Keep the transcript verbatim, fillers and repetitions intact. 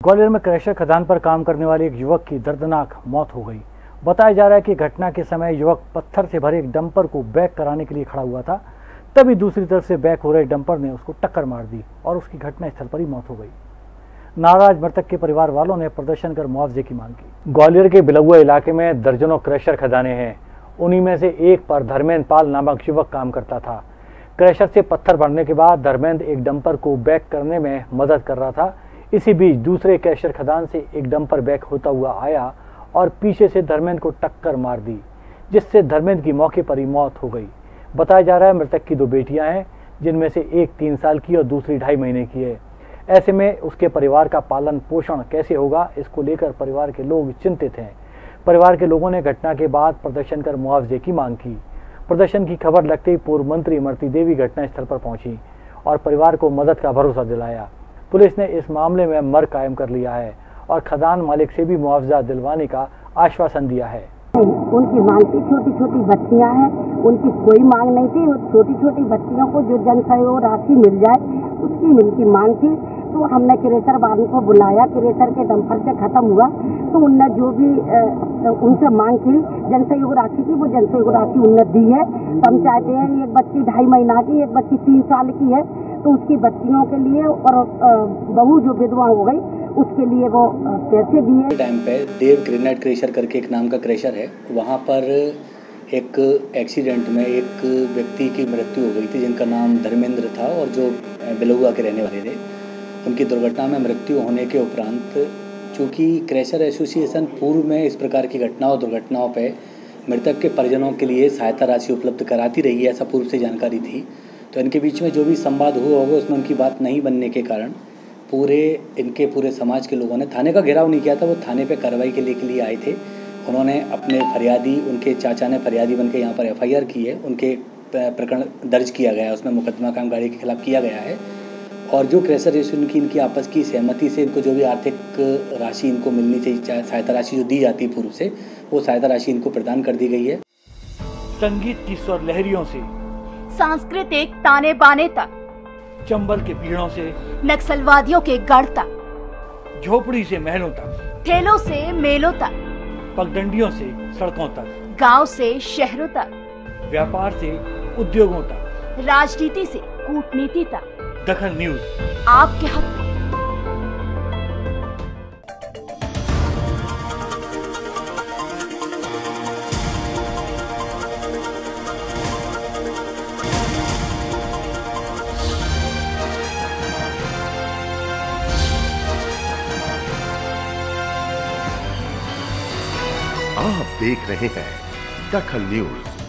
ग्वालियर में क्रशर खदान पर काम करने वाले एक युवक की दर्दनाक मौत हो गई। बताया जा रहा है कि घटना के समय युवक पत्थर से भरे एक डंपर को बैक कराने के लिए खड़ा हुआ था, तभी दूसरी तरफ से बैक हो रहे डंपर ने उसको टक्कर मार दी और उसकी घटनास्थल पर ही मौत हो गई। नाराज मृतक के परिवार वालों ने प्रदर्शन कर मुआवजे की मांग की। ग्वालियर के बिलौआ इलाके में दर्जनों क्रशर खदानें हैं। उन्हीं में से एक पर धर्मेंद्र पाल नामक युवक काम करता था। क्रशर से पत्थर भरने के बाद धर्मेंद्र एक डंपर को बैक करने में मदद कर रहा था। इसी बीच दूसरे क्रशर खदान से एक डंपर बैक होता हुआ आया और पीछे से धर्मेंद्र को टक्कर मार दी, जिससे धर्मेंद्र की मौके पर ही मौत हो गई। बताया जा रहा है मृतक की दो बेटियां हैं, जिनमें से एक तीन साल की और दूसरी ढाई महीने की है। ऐसे में उसके परिवार का पालन पोषण कैसे होगा, इसको लेकर परिवार के लोग चिंतित हैं। परिवार के लोगों ने घटना के बाद प्रदर्शन कर मुआवजे की मांग की। प्रदर्शन की खबर लगते ही पूर्व मंत्री इमरती देवी घटनास्थल पर पहुंची और परिवार को मदद का भरोसा दिलाया। पुलिस ने इस मामले में मर्ग कायम कर लिया है और खदान मालिक से भी मुआवजा दिलवाने का आश्वासन दिया है। उनकी मांग थी, छोटी छोटी बच्चियां हैं, उनकी कोई मांग नहीं थी। वो छोटी छोटी बच्चियों को जो जन सहयोग राशि मिल जाए उसकी उनकी मांग थी। तो हमने क्रेशर वालों को बुलाया, क्रेशर के डंपर से खत्म हुआ तो उनने जो भी उनसे मांग की जन सहयोग राशि की, वो जन सहयोग राशि उनने दी है। तो हम चाहते हैं, एक बच्ची ढाई महीना की, एक बच्ची तीन साल की है, तो उसकी बच्चियों के लिए और बहू जो विधवा हो गई उसके लिए वो पैसे दिए। टाइम पे देव ग्रेनाइट क्रशर करके एक नाम का क्रशर है, वहाँ पर एक एक्सीडेंट में एक व्यक्ति की मृत्यु हो गई थी जिनका नाम धर्मेंद्र था और जो बिलौआ के रहने वाले थे। उनकी दुर्घटना में मृत्यु होने के उपरांत चूँकि क्रशर एसोसिएशन पूर्व में इस प्रकार की घटनाओं दुर्घटनाओं पर मृतक के परिजनों के लिए सहायता राशि उपलब्ध कराती रही है, ऐसा पूर्व से जानकारी थी। तो इनके बीच में जो भी संवाद हुआ होगा उसमें उनकी बात नहीं बनने के कारण पूरे इनके पूरे समाज के लोगों ने थाने का घेराव नहीं किया था। वो थाने पे कार्रवाई के लिए के लिए आए थे। उन्होंने अपने फरियादी, उनके चाचा ने फरियादी बनकर यहाँ पर एफ आई आर की है, उनके प्रकरण दर्ज किया गया है, उसमें मुकदमा कामगारी के खिलाफ किया गया है। और जो क्रशर रेस्टोरेंट की इनकी आपस की सहमति से इनको जो भी आर्थिक राशि इनको मिलनी चाहिए, सहायता राशि जो दी जाती है पूर्व से, वो सहायता राशि इनको प्रदान कर दी गई है। संगीत की स्वर लहरियों से सांस्कृतिक ताने बाने तक, चंबल के पीड़ों से नक्सलवादियों के गढ़ तक, झोपड़ी से महलों तक, ठेलों से मेलों तक, पगडंडियों से सड़कों तक, गांव से शहरों तक, व्यापार से उद्योगों तक, राजनीति से कूटनीति तक, दखल न्यूज आपके हक में। आप देख रहे हैं दखल न्यूज।